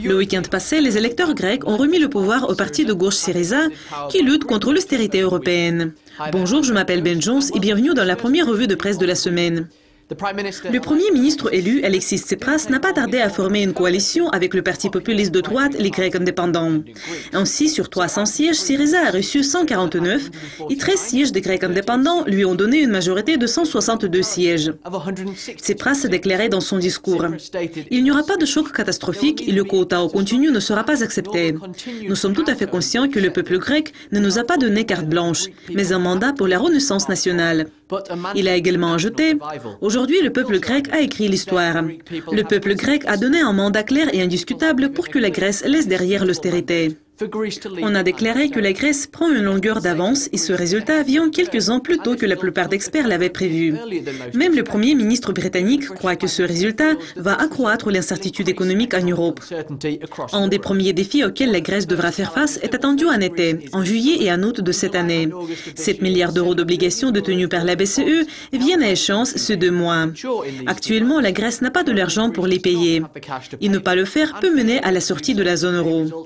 Le week-end passé, les électeurs grecs ont remis le pouvoir au parti de gauche Syriza qui lutte contre l'austérité européenne. Bonjour, je m'appelle Ben Jones et bienvenue dans la première revue de presse de la semaine. Le Premier ministre élu, Alexis Tsipras, n'a pas tardé à former une coalition avec le parti populiste de droite, les Grecs indépendants. Ainsi, sur 300 sièges, Syriza a reçu 149 et 13 sièges des Grecs indépendants lui ont donné une majorité de 162 sièges. Tsipras a déclaré dans son discours « Il n'y aura pas de choc catastrophique et le quota au continu ne sera pas accepté. Nous sommes tout à fait conscients que le peuple grec ne nous a pas donné carte blanche, mais un mandat pour la renaissance nationale. » Il a également ajouté « Aujourd'hui, le peuple grec a écrit l'histoire. Le peuple grec a donné un mandat clair et indiscutable pour que la Grèce laisse derrière l'austérité. » On a déclaré que la Grèce prend une longueur d'avance et ce résultat vient quelques ans plus tôt que la plupart d'experts l'avaient prévu. Même le Premier ministre britannique croit que ce résultat va accroître l'incertitude économique en Europe. Un des premiers défis auxquels la Grèce devra faire face est attendu en été, en juillet et en août de cette année. 7 milliards d'euros d'obligations détenues par la BCE viennent à échéance ce 2 mois. Actuellement, la Grèce n'a pas de l'argent pour les payer. Et ne pas le faire peut mener à la sortie de la zone euro.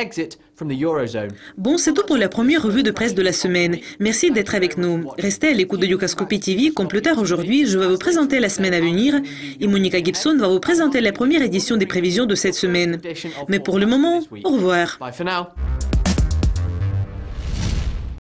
Bon, c'est tout pour la première revue de presse de la semaine. Merci d'être avec nous. Restez à l'écoute de Yukaskopi TV, comme plus tard aujourd'hui, je vais vous présenter la semaine à venir et Monica Gibson va vous présenter la première édition des prévisions de cette semaine. Mais pour le moment, au revoir.